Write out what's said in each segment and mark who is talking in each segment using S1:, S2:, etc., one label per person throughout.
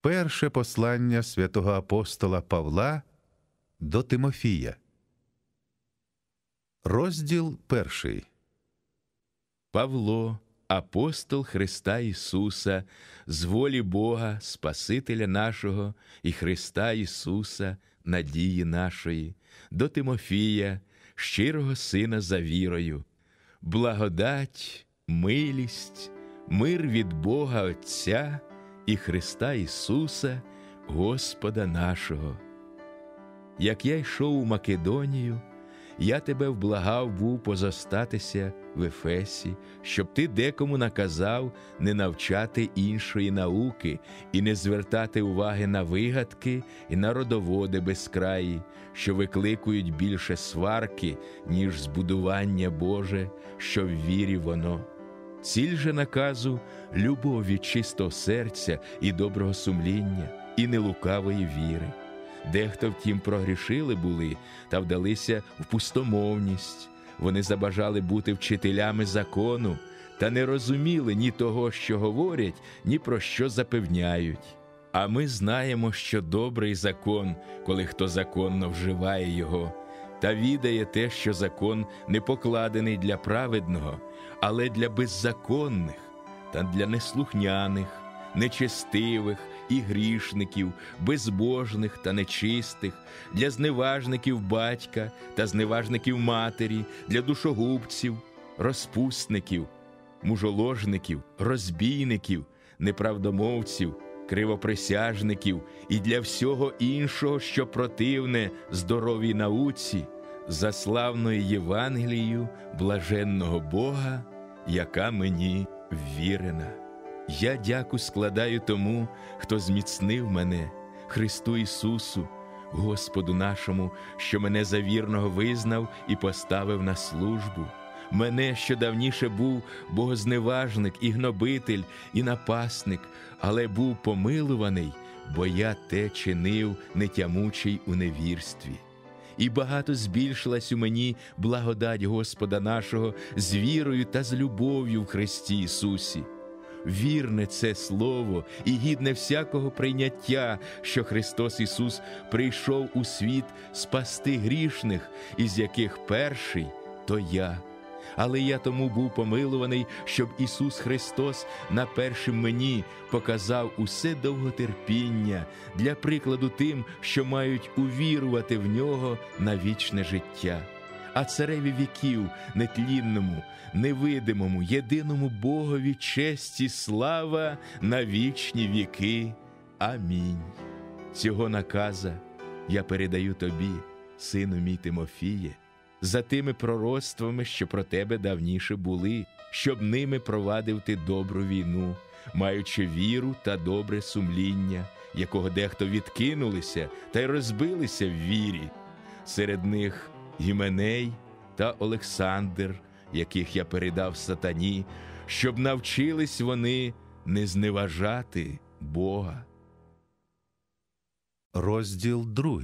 S1: Перше послання святого апостола Павла до Тимофія. Розділ 1.
S2: Павло, апостол Христа Ісуса, з волі Бога, Спасителя нашого і Христа Ісуса, надії нашої, до Тимофія, щирого сина за вірою, благодать, милість, мир від Бога Отця і Христа Ісуса, Господа нашого. Як я йшов у Македонію, я тебе вблагав був позостатися в Ефесі, щоб ти декому наказав не навчати іншої науки і не звертати уваги на вигадки і на родоводи безкраї, що викликують більше сварки, ніж збудування Боже, що в вірі воно. Ціль же наказу – любов від чистого серця і доброго сумління, і нелукавої віри. Дехто, втім, прогрішили були та вдалися в пустомовність. Вони забажали бути вчителями закону та не розуміли ні того, що говорять, ні про що запевняють. А ми знаємо, що добрий закон, коли хто законно вживає його, та відає те, що закон не покладений для праведного, але для беззаконних та для неслухняних, нечестивих і грішників, безбожних та нечистих, для зневажників батька та зневажників матері, для душогубців, розпусників, мужоложників, розбійників, неправдомовців, кривоприсяжників і для всього іншого, що противне здоровій науці, за славною Євангелією блаженного Бога, яка мені ввірена. Я дяку складаю тому, хто зміцнив мене, Христу Ісусу, Господу нашому, що мене за вірного визнав і поставив на службу. Мене, що давніше був богозневажник і гнобитель, і напасник, але був помилуваний, бо я те чинив, не тямучий у невірстві. І багато збільшилась у мені благодать Господа нашого з вірою та з любов'ю в Христі Ісусі. Вірне це слово і гідне всякого прийняття, що Христос Ісус прийшов у світ спасти грішних, із яких перший – то я. Але я тому був помилуваний, щоб Ісус Христос на першим мені показав усе довготерпіння для прикладу тим, що мають увірувати в Нього на вічне життя. А цареві віків, нетлінному, невидимому, єдиному Богові честь і слава на вічні віки. Амінь. Цього наказа я передаю тобі, сину мій Тимофіє, за тими пророцтвами, що про тебе давніше були, щоб ними провадив ти добру війну, маючи віру та добре сумління, якого дехто відкинулися та й розбилися в вірі. Серед них Гіменей та Олександр, яких я передав сатані, щоб навчились вони не зневажати Бога.
S1: Розділ 2.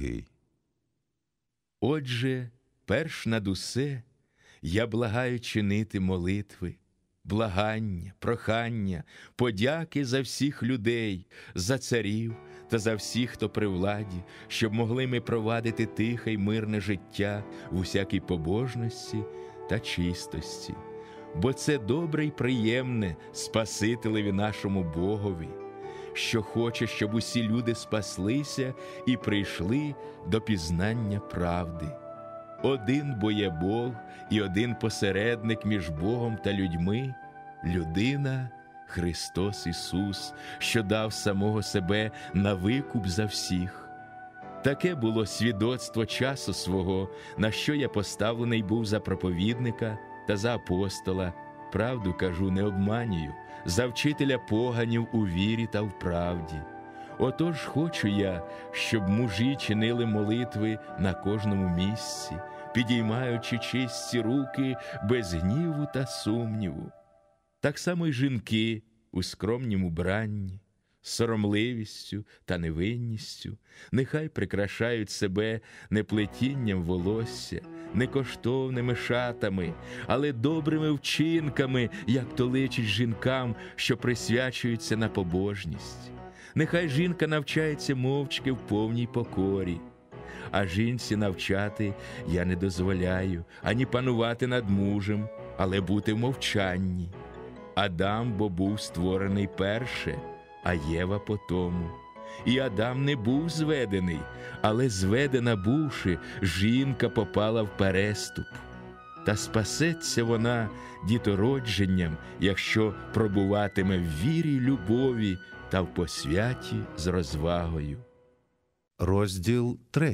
S2: Отже, перш над усе, я благаю чинити молитви, благання, прохання, подяки за всіх людей, за царів та за всіх, хто при владі, щоб могли ми провадити тихе й мирне життя в усякій побожності та чистості. Бо це добре й приємне Спасителеві нашому Богові, що хоче, щоб усі люди спаслися і прийшли до пізнання правди. Один бо є Бог і один посередник між Богом та людьми – людина Христос Ісус, що дав самого себе на викуп за всіх. Таке було свідоцтво часу свого, на що я поставлений був за проповідника та за апостола, правду кажу, не обманюю, за вчителя поганів у вірі та в правді. Отож хочу я, щоб мужі чинили молитви на кожному місці, підіймаючи чисті руки без гніву та сумніву. Так само й жінки у скромнім убранні, соромливістю та невинністю, нехай прикрашають себе не плетінням волосся, не коштовними шатами, але добрими вчинками, як то личить жінкам, що присвячуються на побожність. Нехай жінка навчається мовчки в повній покорі. А жінці навчати я не дозволяю, ані панувати над мужем, але бути в мовчанні. Адам бо був створений перше, а Єва потому. І Адам не був зведений, але зведена бувши, жінка попала в переступ. Та спасеться вона дітородженням, якщо пробуватиме в вірі й любові та в посвяті з розвагою.
S1: Розділ 3.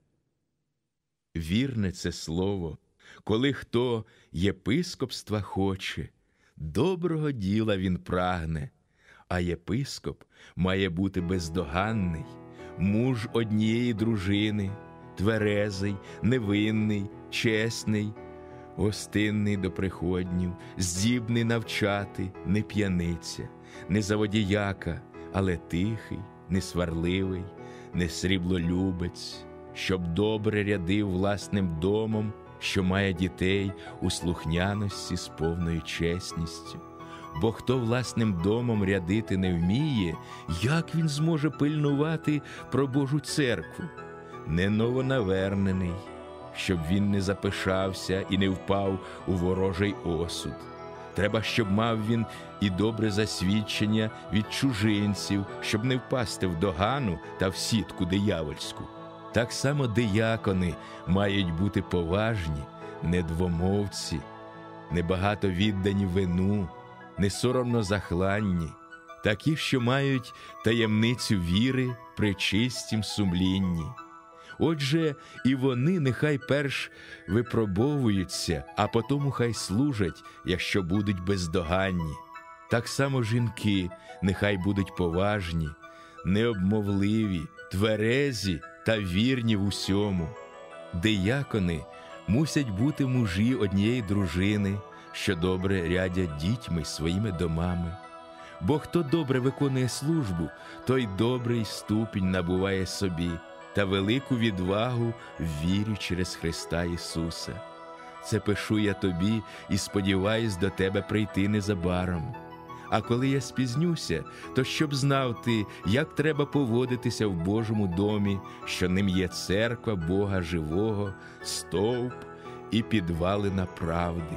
S2: Вірне це слово, коли хто єпископства хоче, доброго діла він прагне, а єпископ має бути бездоганний, муж однієї дружини, тверезий, невинний, чесний, гостинний до приходнів, здібний навчати, не п'яниця, не заводіяка, але тихий, не сварливий, не сріблолюбець, щоб добре рядив власним домом, що має дітей у слухняності з повною чесністю. Бо хто власним домом рядити не вміє, як він зможе пильнувати про Божу церкву? Не новонавернений, щоб він не запишався і не впав у ворожий осуд. Треба, щоб мав він і добре засвідчення від чужинців, щоб не впасти в догану та в сітку диявольську. Так само диякони мають бути поважні, не двомовці, небагато віддані вину, не соромно захланні, такі, що мають таємницю віри при чистім сумлінні. Отже, і вони нехай перш випробовуються, а потому хай служать, якщо будуть бездоганні. Так само жінки нехай будуть поважні, необмовливі, тверезі та вірні в усьому. Диякони мусять бути мужі однієї дружини, що добре рядять дітьми своїми домами. Бо хто добре виконує службу, той добрий ступінь набуває собі та велику відвагу в вірі через Христа Ісуса. Це пишу я тобі і сподіваюсь до тебе прийти незабаром. А коли я спізнюся, то щоб знав ти, як треба поводитися в Божому домі, що ним є церква Бога живого, стовп і підвалина правди.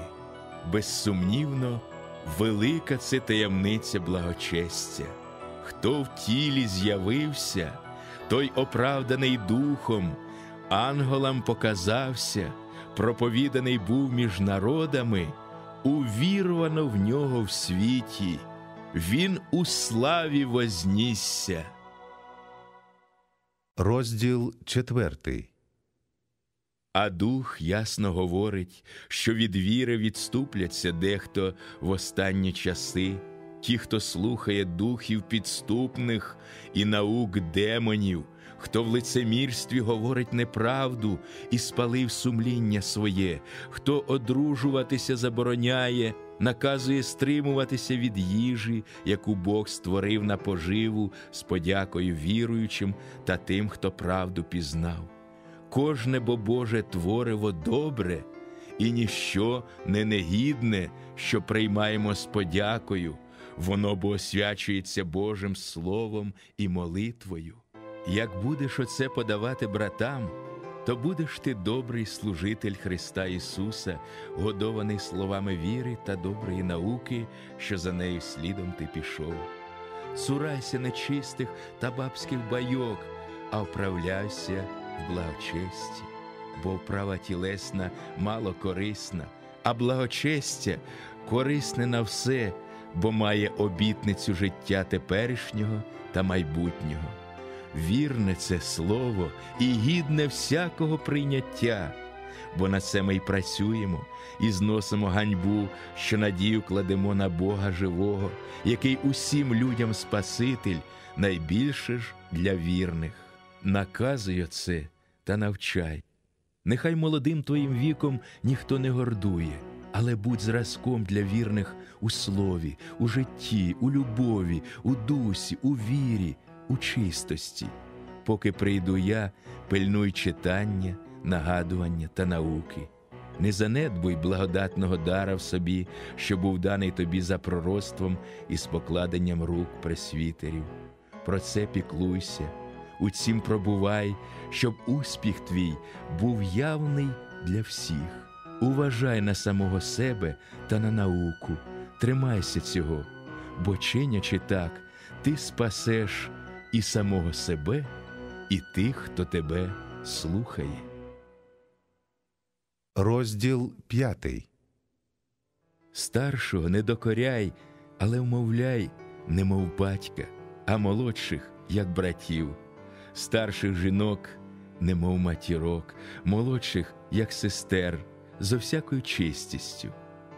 S2: Безсумнівно, велика це таємниця благочестя. Хто в тілі з'явився, той оправданий духом, ангелам показався, проповіданий був між народами, увірувано в нього в світі, він у славі вознісся.
S1: Розділ 4.
S2: А дух ясно говорить, що від віри відступляться дехто в останні часи, ті, хто слухає духів підступних і наук демонів, хто в лицемірстві говорить неправду і спалив сумління своє, хто одружуватися забороняє, наказує стримуватися від їжі, яку Бог створив на поживу з подякою віруючим та тим, хто правду пізнав. Кожне бо Боже твориво добре, і ніщо не негідне, що приймаємо з подякою, воно бо освячується Божим Словом і молитвою. Як будеш оце подавати братам, то будеш ти добрий служитель Христа Ісуса, годований словами віри та доброї науки, що за нею слідом ти пішов. Цурайся нечистих та бабських байок, а вправляйся в благочесті, бо вправа тілесна мало корисна, а благочестя корисне на все, бо має обітницю життя теперішнього та майбутнього. Вірне це слово і гідне всякого прийняття, бо на це ми й працюємо, і зносимо ганьбу, що надію кладемо на Бога живого, який усім людям Спаситель, найбільше ж для вірних. Наказуй оце та навчай. Нехай молодим твоїм віком ніхто не гордує, але будь зразком для вірних у слові, у житті, у любові, у дусі, у вірі, у чистості. Поки прийду я, пильнуй читання, нагадування та науки. Не занедбуй благодатного дара в собі, що був даний тобі за пророцтвом і з покладенням рук пресвітерів. про це піклуйся, у цім пробувай, щоб успіх твій був явний для всіх. Уважай на самого себе та на науку, тримайся цього, бо чинячи так, ти спасеш і самого себе, і тих, хто тебе слухає.
S1: Розділ 5.
S2: Старшого не докоряй, але вмовляй, немов батька, а молодших, як братів. Старших жінок, немов матірок, молодших, як сестер, зо всякою чистістю.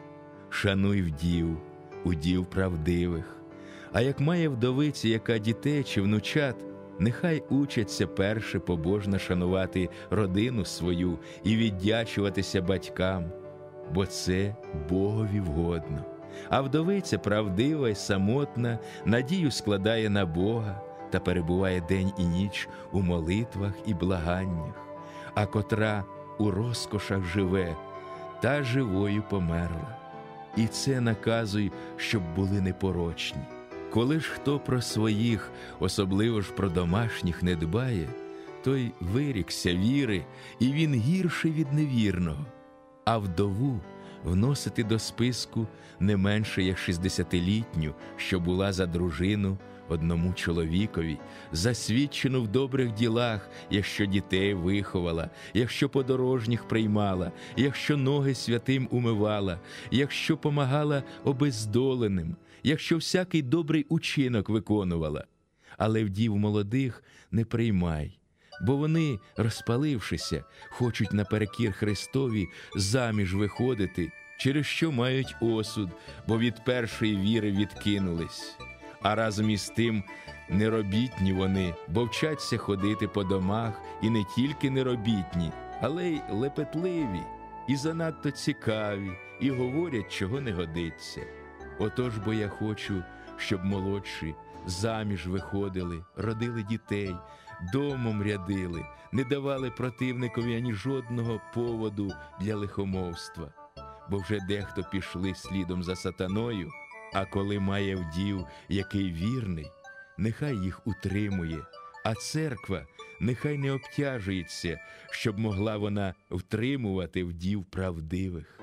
S2: Шануй вдів, удів правдивих, а як має вдовиця, яка дітей чи внучат, нехай учаться перше побожно шанувати родину свою і віддячуватися батькам, бо це Богові вгодно. А вдовиця правдива й самотна надію складає на Бога та перебуває день і ніч у молитвах і благаннях, а котра у розкошах живе, та живою померла. І це наказуй, щоб були непорочні. Коли ж хто про своїх, особливо ж про домашніх, не дбає, той вирікся віри, і він гірший від невірного. А вдову вносити до списку не менше, як 60-літню, що була за дружину одному чоловікові, засвідчену в добрих ділах, якщо дітей виховала, якщо подорожніх приймала, якщо ноги святим умивала, якщо помагала обездоленим, якщо всякий добрий учинок виконувала. Але вдів молодих не приймай, бо вони, розпалившися, хочуть наперекір Христові заміж виходити, через що мають осуд, бо від першої віри відкинулись. А разом із тим неробітні вони, бо вчаться ходити по домах, і не тільки неробітні, але й лепетливі, і занадто цікаві, і говорять, чого не годиться. Отож бо я хочу, щоб молодші заміж виходили, родили дітей, домом рядили, не давали противникові ані жодного поводу для лихомовства. Бо вже дехто пішли слідом за сатаною, а коли має вдів, який вірний, нехай їх утримує, а церква нехай не обтяжується, щоб могла вона втримувати вдів правдивих.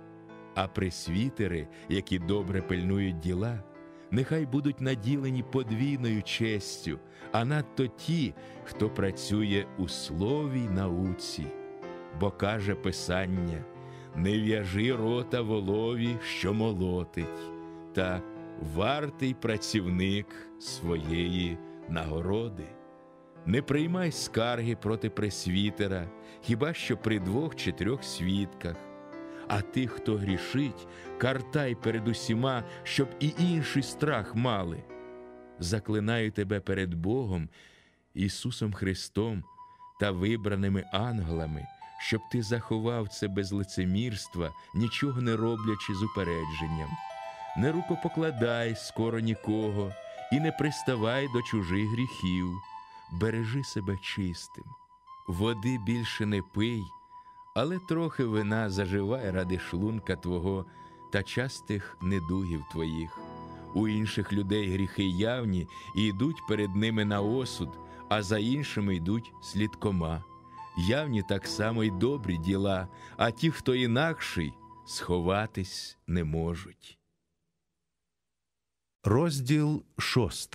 S2: А пресвітери, які добре пильнують діла, нехай будуть наділені подвійною честю, а надто ті, хто працює у слові й науці. Бо каже Писання: «Не в'яжи рота волові, що молотить, та вартий працівник своєї нагороди». Не приймай скарги проти пресвітера, хіба що при 2 чи 3 свідках. А тих, хто грішить, картай перед усіма, щоб і інший страх мали. Заклинаю тебе перед Богом, Ісусом Христом та вибраними ангелами, щоб ти заховав це без лицемірства, нічого не роблячи з упередженням. Не рукопокладай скоро нікого і не приставай до чужих гріхів. Бережи себе чистим. Води більше не пий, але трохи вина заживай ради шлунка твого та частих недугів твоїх. У інших людей гріхи явні і йдуть перед ними на осуд, а за іншими йдуть слідкома. Явні так само й добрі діла, а ті, хто інакший, сховатись не можуть.
S1: Розділ 6.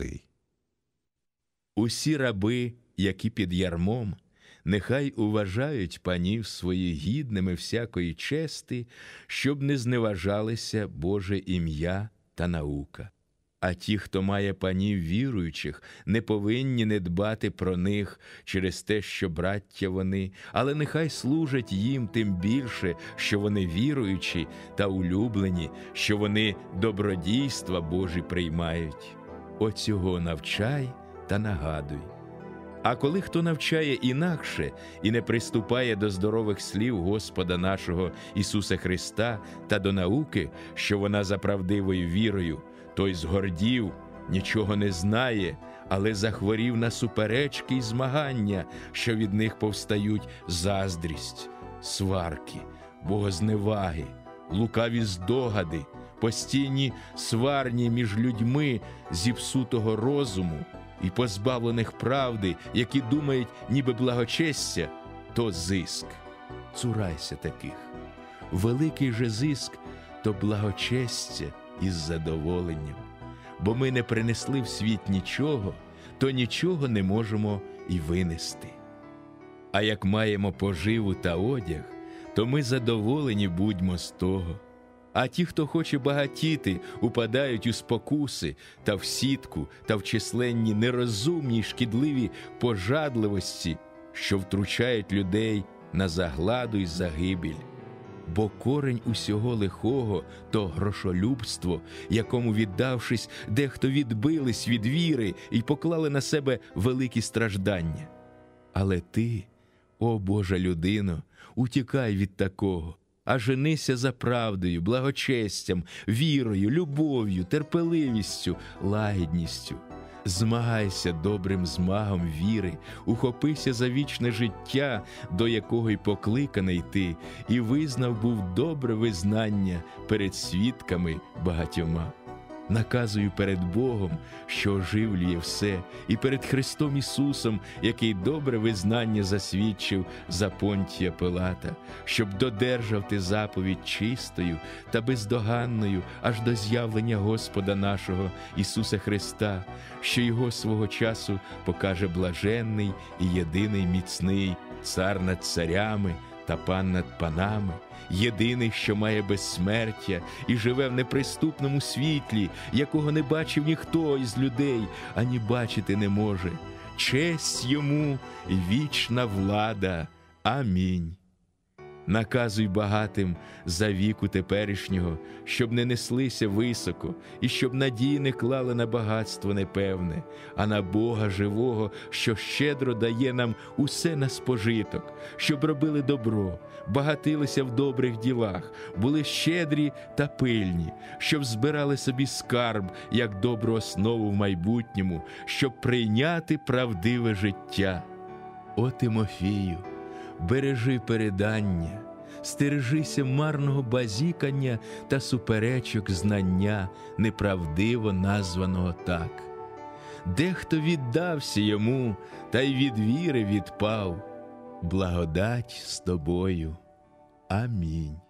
S2: Усі раби, які під ярмом, нехай уважають панів своїх гідними всякої чести, щоб не зневажалися Боже ім'я та наука. А ті, хто має панів віруючих, не повинні не дбати про них через те, що браття вони, але нехай служать їм тим більше, що вони віруючі та улюблені, що вони добродійства Божі приймають. Оцього навчай та нагадуй. А коли хто навчає інакше і не приступає до здорових слів Господа нашого Ісуса Христа та до науки, що вона за правдивою вірою, той згордів, нічого не знає, але захворів на суперечки й змагання, що від них повстають заздрість, сварки, богозневаги, лукаві здогади, постійні сварні між людьми зіпсутого розуму, і позбавлених правди, які думають, ніби благочестя, то зиск. Цурайся таких. Великий же зиск – то благочестя із задоволенням. Бо ми не принесли в світ нічого, то нічого не можемо і винести. А як маємо поживу та одяг, то ми задоволені будьмо з того. А ті, хто хоче багатіти, упадають у спокуси та в сітку, та в численні нерозумні й шкідливі пожадливості, що втручають людей на загладу й загибіль. Бо корень усього лихого – то грошолюбство, якому, віддавшись, дехто відбились від віри і поклали на себе великі страждання. Але ти, о Божа людино, утікай від такого, а женися за правдою, благочестям, вірою, любов'ю, терпеливістю, лагідністю. Змагайся добрим змагом віри, ухопися за вічне життя, до якого й покликаний ти, і визнав був добре визнання перед свідками багатьома. Наказую перед Богом, що оживлює все, і перед Христом Ісусом, який добре визнання засвідчив за Понтія Пилата, щоб додержав ти заповідь чистою та бездоганною аж до з'явлення Господа нашого Ісуса Христа, що Його свого часу покаже блаженний і єдиний міцний цар над царями та пан над панами, єдиний, що має безсмертя і живе в неприступному світлі, якого не бачив ніхто із людей, ані бачити не може. Честь йому і вічна влада. Амінь. Наказуй багатим за віку теперішнього, щоб не неслися високо, і щоб надії не клали на багатство непевне, а на Бога живого, що щедро дає нам усе на спожиток, щоб робили добро, багатилися в добрих ділах, були щедрі та пильні, щоб збирали собі скарб, як добру основу в майбутньому, щоб прийняти правдиве життя. О Тимофію, бережи передання, стережися марного базікання та суперечок знання, неправдиво названого так. Дехто віддався йому, та й від віри відпав. Благодать з тобою. Амінь.